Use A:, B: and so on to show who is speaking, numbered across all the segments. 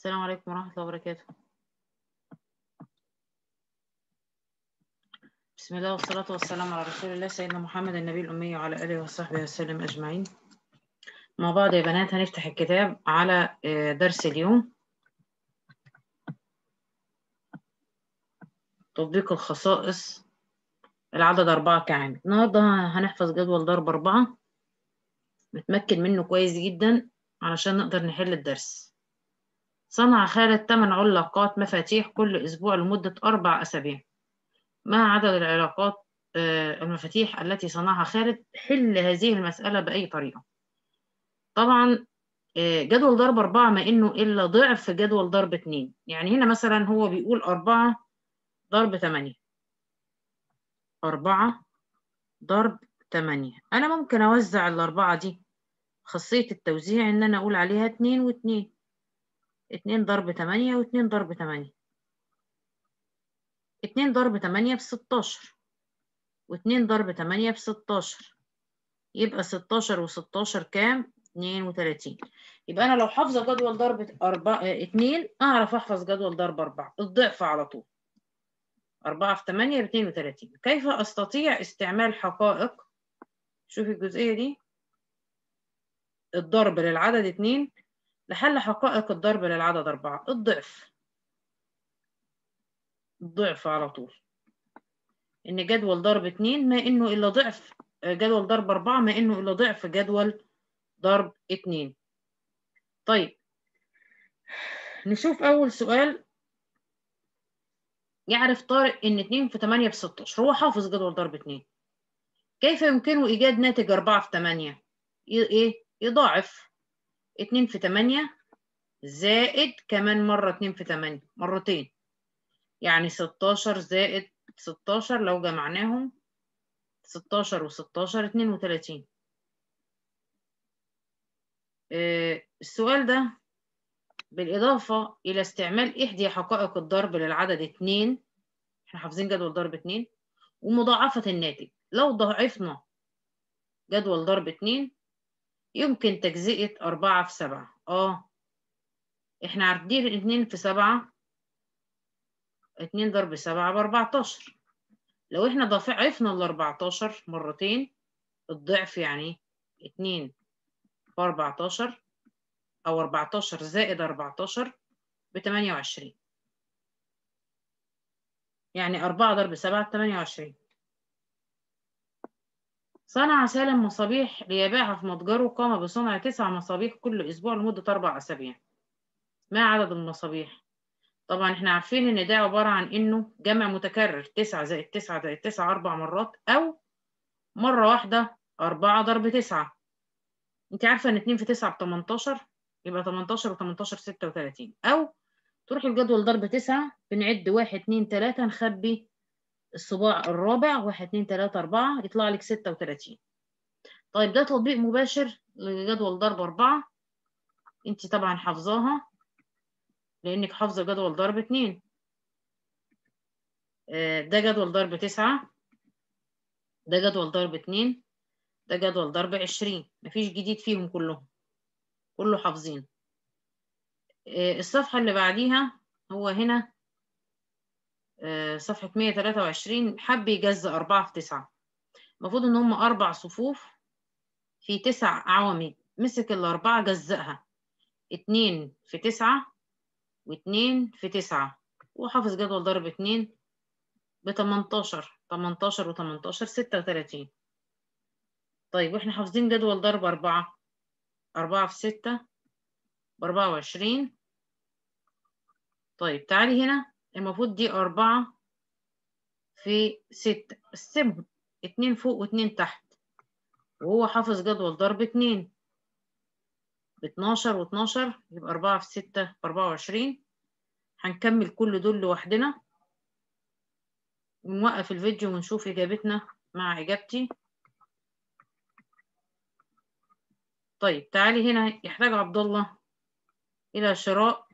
A: السلام عليكم ورحمة الله وبركاته. بسم الله والصلاة والسلام على رسول الله سيدنا محمد النبي الأمي وعلى آله وصحبه وسلم أجمعين. مع بعض يا بنات هنفتح الكتاب على درس اليوم، تطبيق الخصائص، العدد 4 كعامل. النهارده هنحفظ جدول ضرب 4 نتمكن منه كويس جدا علشان نقدر نحل الدرس. صنع خالد 8 علاقات مفاتيح كل أسبوع لمدة 4 أسابيع. ما عدد العلاقات المفاتيح التي صنعها خالد؟ حل هذه المسألة بأي طريقة. طبعا جدول ضرب 4 ما إنه إلا ضعف جدول ضرب 2. يعني هنا مثلا هو بيقول 4 ضرب 8، 4 ضرب 8. أنا ممكن أوزع الأربعة دي، خاصية التوزيع إن أنا أقول عليها 2 و2، 2 ضرب 8 و2 ضرب 8. 2 ضرب 8 ب16 و2 ضرب 8 ب16، يبقى 16 و16 كام؟ 32. يبقى أنا لو حافظة جدول ضرب 2 أعرف أحفظ جدول ضرب 4 الضعف على طول. 4 في 8 ب 32. كيف أستطيع استعمال حقائق؟ شوفي الجزئية دي، الضرب للعدد 2 لحل حقائق الضرب للعدد 4. الضعف على طول. إن جدول ضرب 2 ما إنه إلا ضعف جدول ضرب 4 ما إنه إلا ضعف جدول ضرب 2. طيب نشوف أول سؤال. يعرف طارق إن 2 في 8 ب16. هو حافظ جدول ضرب 2. كيف يمكنه إيجاد ناتج 4 في 8؟ يضاعف 2 في 8 زائد كمان مرة 2 في 8 مرتين، يعني 16 زائد 16 لو جمعناهم 16 و16 32. السؤال ده بالإضافة إلى استعمال إحدى حقائق الضرب للعدد 2، احنا حافظين جدول ضرب 2، ومضاعفة الناتج. لو ضاعفنا جدول ضرب 2 يمكن تجزئة 4 في 7. احنا عارفين 2 في 7، 2 ضرب 7 ب 14. لو احنا ضاعفنا ال 14 مرتين، الضعف يعني 2 في 14 أو 14 زائد 14 ب 28. يعني 4 ضرب 7 ب 28. صنع سالم مصابيح ليبيعها في متجره. قام بصنع 9 مصابيح كل أسبوع لمدة 4 أسابيع. ما عدد المصابيح؟ طبعا احنا عارفين إن ده عبارة عن إنه جمع متكرر، 9 زائد 9 زائد 9 4 مرات، أو مرة واحدة 4 ضرب 9. انت عارفة ان 2 في 9 ب 18، يبقى 18 و18 36. او تروح الجدول ضرب 9 بنعد 1 2 3 نخبي الصباع الرابع، 1 2 3 4 يطلع لك 36. طيب ده تطبيق مباشر لجدول ضرب 4. انت طبعا حافظاها لانك حافظة جدول ضرب 2. ده جدول ضرب 9، ده جدول ضرب 2، ده جدول ضرب 20. مفيش جديد فيهم، كله حافظين. الصفحة اللي بعديها هو هنا صفحة 123. حب يجزأ 4 في 9. المفروض إن هم 4 صفوف في 9 عواميد. مسك الأربعة جزأها 2 في 9 و2 في 9، وحافظ جدول ضرب 2 ب 18. 18 و18 36. طيب واحنا حافظين جدول ضرب 4. 4 في 6 ب 24. طيب تعالي هنا، المفروض دي 4 في 6، قسمهم 2 فوق و2 تحت، وهو حافظ جدول ضرب 2 ب 12 و12، يبقى 4 في 6 ب 24. هنكمل كل دول لوحدنا ونوقف الفيديو ونشوف إجابتنا مع إجابتي. طيب تعالي هنا. يحتاج عبد الله إلى شراء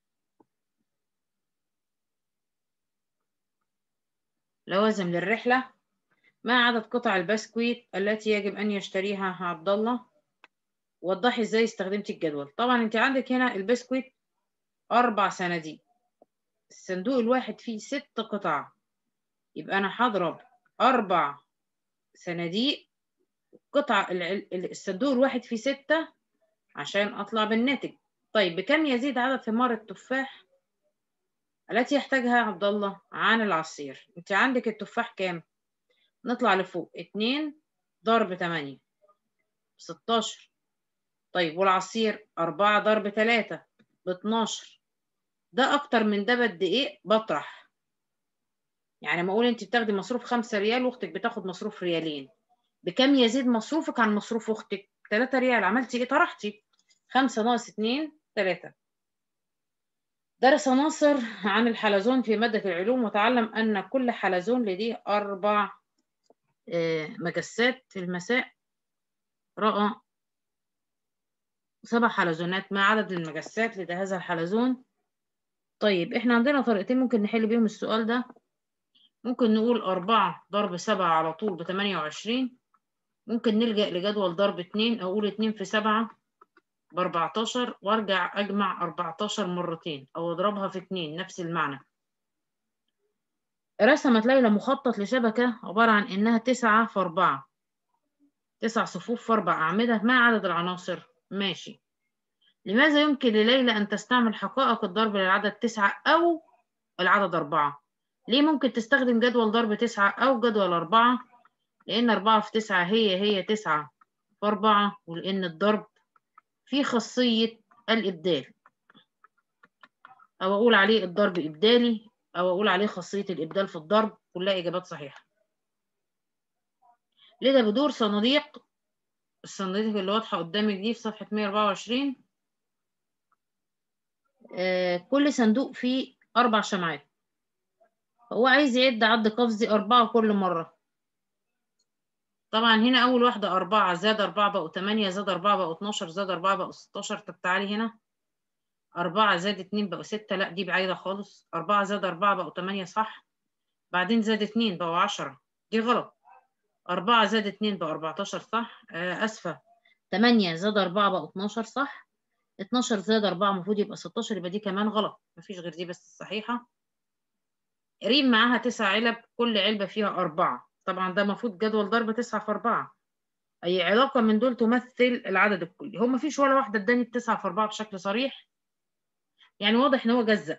A: لوازم للرحلة. ما عدد قطع البسكويت التي يجب أن يشتريها عبد الله؟ وضحي إزاي استخدمتي الجدول. طبعا أنت عندك هنا البسكويت 4 صناديق، الصندوق الواحد فيه 6 قطع، يبقى أنا هضرب 4 صناديق قطعة الصندوق الواحد فيه 6 عشان أطلع بالناتج. طيب بكم يزيد عدد ثمار التفاح التي يحتاجها عبد الله عن العصير؟ أنت عندك التفاح كام؟ نطلع لفوق، 2 ضرب 8 16. طيب والعصير 4 ضرب 3 ب12. ده أكتر من ده بقد إيه؟ بطرح. يعني ما أقول أنت بتاخدي مصروف 5 ريال وأختك بتاخد مصروف ريالين، بكم يزيد مصروفك عن مصروف أختك؟ 3 ريال. عملتي إيه؟ طرحتي. 5 ناقص 2 3. درس ناصر عن الحلزون في مادة العلوم وتعلم أن كل حلزون لديه 4 مجسات. في المساء رأى 7 حلزونات، ما عدد المجسات لدى هذا الحلزون؟ طيب احنا عندنا طريقتين ممكن نحل بيهم السؤال ده. ممكن نقول 4 ضرب 7 على طول ب28. ممكن نلجأ لجدول ضرب 2، أقول 2 في 7 ب14 وارجع أجمع 14 مرتين أو أضربها في 2، نفس المعنى. رسمت ليلى مخطط لشبكة عبارة عن إنها 9 في 4، 9 صفوف في 4 أعمدة. ما عدد العناصر؟ ماشي. لماذا يمكن لليلى أن تستعمل حقائق الضرب للعدد 9 أو العدد 4؟ ليه ممكن تستخدم جدول ضرب 9 أو جدول 4؟ لأن 4 في 9 هي 9 في 4، ولأن الضرب فيه خاصية الإبدال، أو أقول عليه الضرب إبدالي، أو أقول عليه خاصية الإبدال في الضرب. كلها إجابات صحيحة. لذا بدور صناديق، الصناديق اللي واضحة قدامك دي في صفحة 124. كل صندوق فيه 4 شمعات. هو عايز يعد عد قفزي 4 كل مرة. طبعا هنا أول واحدة 4 زاد 4 بقوا 8 زاد 4 بقوا 12 زاد 4 بقوا 16. طب تعالي هنا 4 زاد 2 بقوا 6. لا دي بعيدة خالص. 4 زاد 4 بقوا 8 صح، بعدين زاد 2 بقوا 10. دي غلط. 4 زاد 2 بقوا 14 صح. آسفة، 8 زاد 4 بقوا 12 صح. 12 زاد 4 المفروض يبقى 16، يبقى دي كمان غلط. مفيش غير دي بس الصحيحة. ريم معاها 9 علب، كل علبة فيها 4. طبعا ده المفروض جدول ضرب 9 في 4. أي علاقة من دول تمثل العدد الكلي؟ هو مفيش ولا واحدة اداني ال9 في 4 بشكل صريح، يعني واضح إن هو جزأ.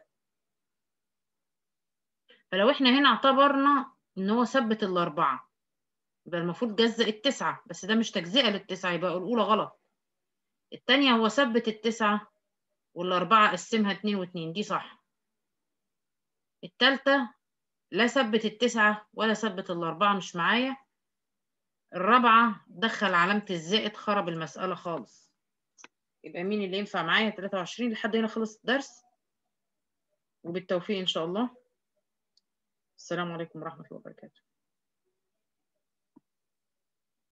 A: فلو إحنا هنا اعتبرنا إن هو ثبت ال4 يبقى المفروض جزأ ال9، بس ده مش تجزئة لل9، يبقى الأولى غلط. التانية هو ثبت ال9 وال4 قسمها 2 و2، دي صح. التالتة لا ثبت ال9 ولا ثبت ال4، مش معايا. الرابعة دخل علامة الزائد، خرب المسألة خالص. يبقى مين اللي ينفع معايا؟ 23. لحد هنا خلص الدرس، وبالتوفيق إن شاء الله. السلام عليكم ورحمة الله وبركاته.